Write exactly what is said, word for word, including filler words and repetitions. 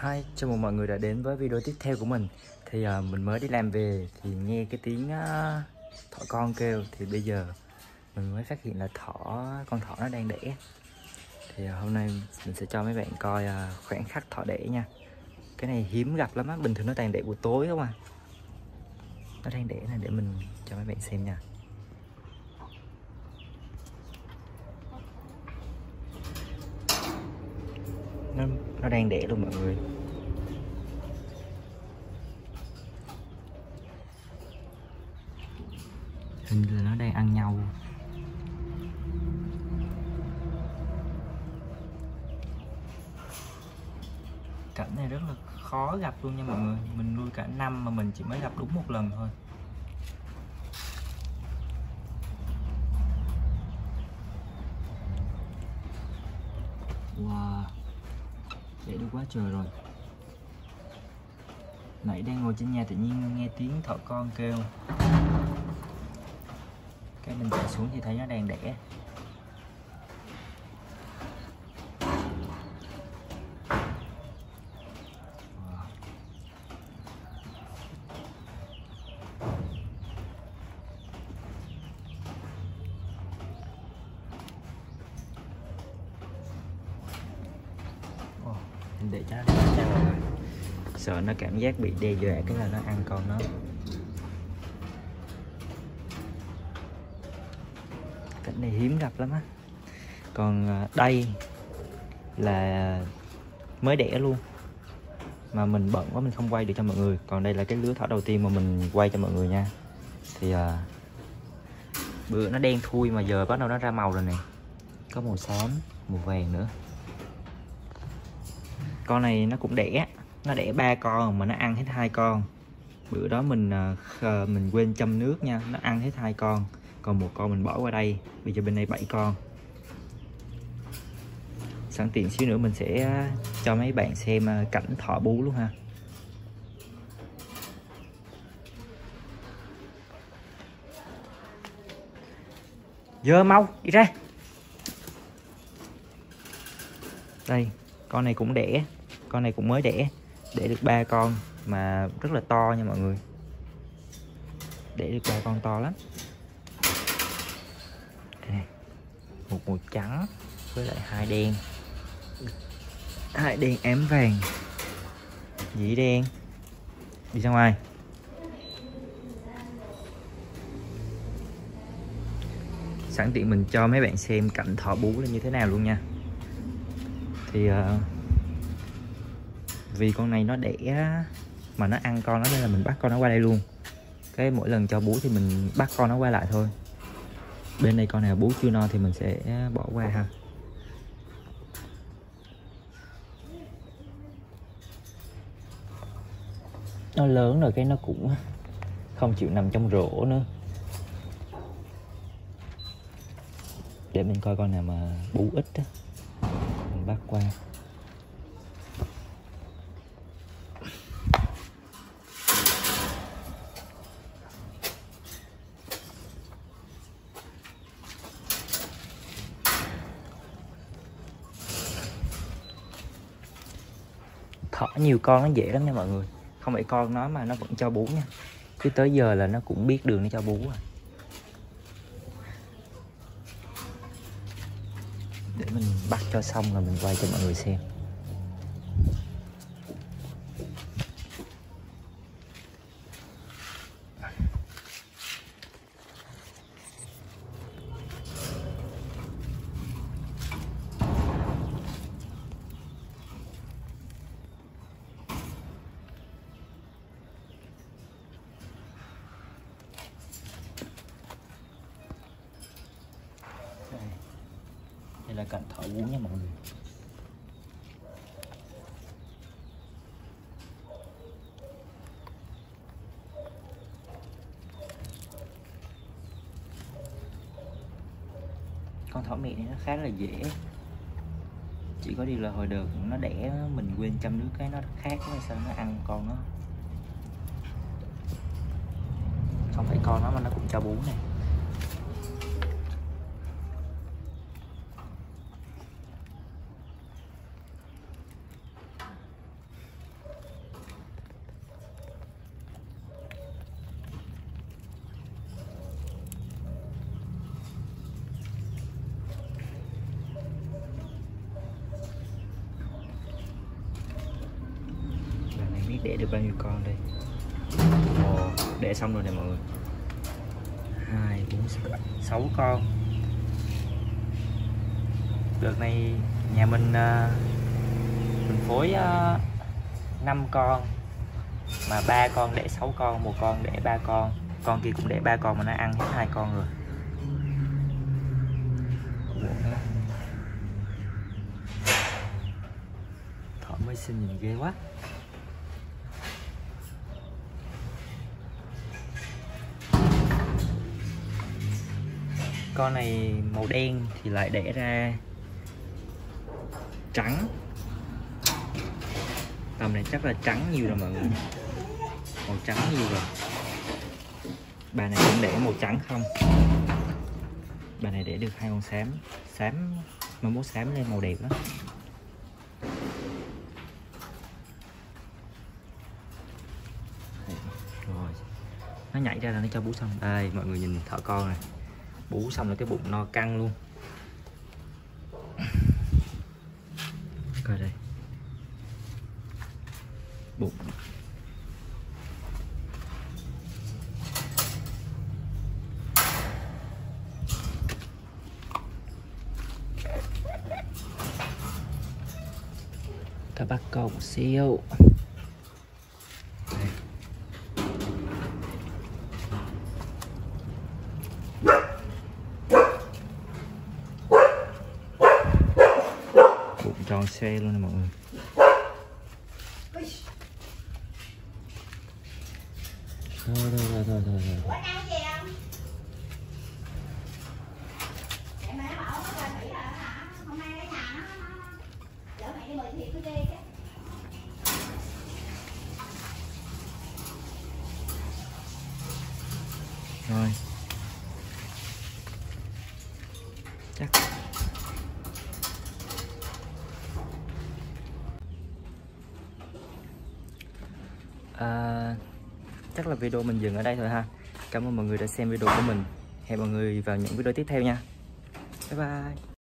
Hi, chào mừng mọi người đã đến với video tiếp theo của mình. Thì uh, mình mới đi làm về thì nghe cái tiếng uh, thỏ con kêu. Thì bây giờ mình mới phát hiện là thỏ con thỏ nó đang đẻ. Thì uh, hôm nay mình sẽ cho mấy bạn coi uh, khoảnh khắc thỏ đẻ nha. Cái này hiếm gặp lắm á, bình thường nó toàn đẻ buổi tối không à. Nó đang đẻ này để mình cho mấy bạn xem nha. Nó, nó đang đẻ luôn mọi người. Hình như là nó đang ăn nhau. Cảnh này rất là khó gặp luôn nha mọi người. Mình nuôi cả năm mà mình chỉ mới gặp đúng một lần thôi. Wow, để được quá trời rồi. Nãy đang ngồi trên nhà tự nhiên nghe tiếng thỏ con kêu. Cái mình chạy xuống thì thấy nó đang đẻ. Wow. Oh, mình để cho nó đẻ ra rồi. Sợ nó cảm giác bị đe dọa cái là nó ăn con nó. Cảnh này hiếm gặp lắm á. Còn đây là mới đẻ luôn, mà mình bận quá mình không quay được cho mọi người. Còn đây là cái lứa thỏ đầu tiên mà mình quay cho mọi người nha. Thì à, bữa nó đen thui mà giờ bắt đầu nó ra màu rồi nè. Có màu xám, màu vàng nữa. Con này nó cũng đẻ, nó đẻ ba con mà nó ăn hết hai con. Bữa đó mình mình quên châm nước nha, nó ăn hết hai con, còn một con mình bỏ qua đây. Bây giờ bên đây bảy con. Sẵn tiện xíu nữa mình sẽ cho mấy bạn xem cảnh thỏ bú luôn ha. Giờ mau đi ra. Đây, con này cũng đẻ, con này cũng mới đẻ, đẻ được ba con mà rất là to nha mọi người. Đẻ được ba con to lắm. Đây, một màu trắng với lại hai đen, hai đen ém vàng, dĩ đen. Đi ra ngoài. Sẵn tiện mình cho mấy bạn xem cảnh thỏ bú là như thế nào luôn nha. Thì uh, vì con này nó đẻ mà nó ăn con nó nên là mình bắt con nó qua đây luôn. Cái mỗi lần cho bú thì mình bắt con nó qua lại thôi. Bên đây con nào bú chưa no thì mình sẽ bỏ qua ha. Nó lớn rồi cái nó cũng không chịu nằm trong rổ nữa. Để mình coi con nào mà bú ít á, mình bắt qua. Thỏ nhiều con nó dễ lắm nha mọi người. Không phải con nó mà nó vẫn cho bú nha. Cứ tới giờ là nó cũng biết đường nó cho bú rồi. Để mình bắt cho xong rồi mình quay cho mọi người xem. Đây là cảnh thỏ bú nha mọi người. Con thỏ mẹ này nó khá là dễ. Chỉ có điều là hồi đợt nó đẻ mình quên châm nước cái nó khác hay sao nó ăn con nó. Không phải con nó mà nó cũng cho bú này. để được bao nhiêu con đây. Ồ, để xong rồi nè mọi người. Hai, bốn, sáu con. Đợt này nhà mình uh, mình phối uh, năm con mà ba con để sáu con, một con để ba con, con kia cũng để ba con mà nó ăn hết hai con rồi. Thỏ mới xinh nhìn ghê quá. Con này màu đen thì lại đẻ ra trắng, tầm này chắc là trắng nhiều rồi mọi người, màu trắng nhiều rồi. Bà này cũng để màu trắng không, bà này để được hai con xám, xám mà muốn xám lên màu đẹp lắm. Rồi nó nhảy ra là nó cho bú xong. Đây mọi người nhìn thỏ con này, bú xong là cái bụng no căng luôn. Coi đây, bụng các bác con một xíu. Đây. Bụng tròn xe luôn nè mọi người. Thôi thôi thôi thôi thôi thôi. Rồi chắc à, chắc là video mình dừng ở đây thôi ha. Cảm ơn mọi người đã xem video của mình. Hẹn mọi người vào những video tiếp theo nha. Bye bye.